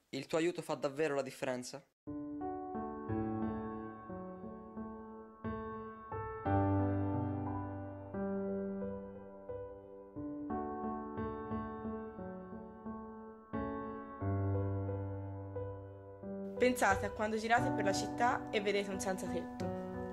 Il tuo aiuto fa davvero la differenza? Pensate a quando girate per la città e vedete un senza tetto.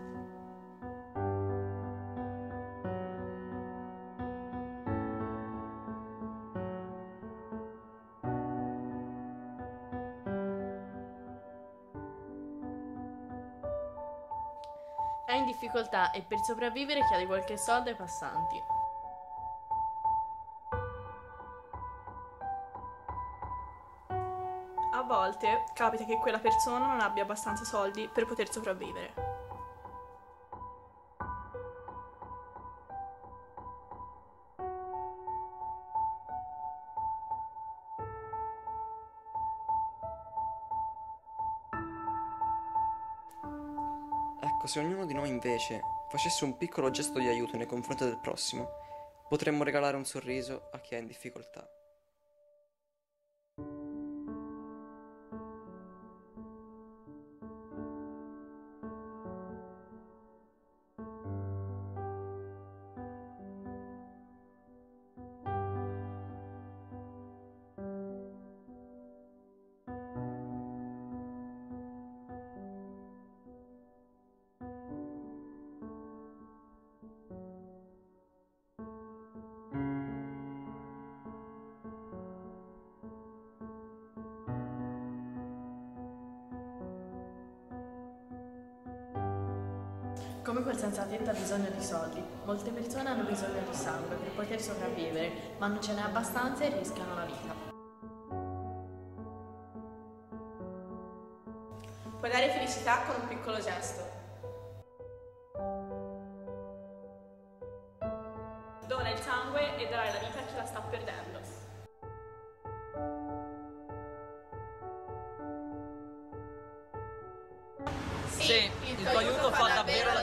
È in difficoltà e per sopravvivere chiede qualche soldo ai passanti. A volte capita che quella persona non abbia abbastanza soldi per poter sopravvivere. Ecco, se ognuno di noi invece facesse un piccolo gesto di aiuto nei confronti del prossimo, potremmo regalare un sorriso a chi è in difficoltà. Come quel senza tetto ha bisogno di soldi, molte persone hanno bisogno di sangue per poter sopravvivere, ma non ce n'è abbastanza e rischiano la vita. Puoi dare felicità con un piccolo gesto. Dona il sangue e darai la vita a chi la sta perdendo. Sì, il tuo aiuto fa davvero la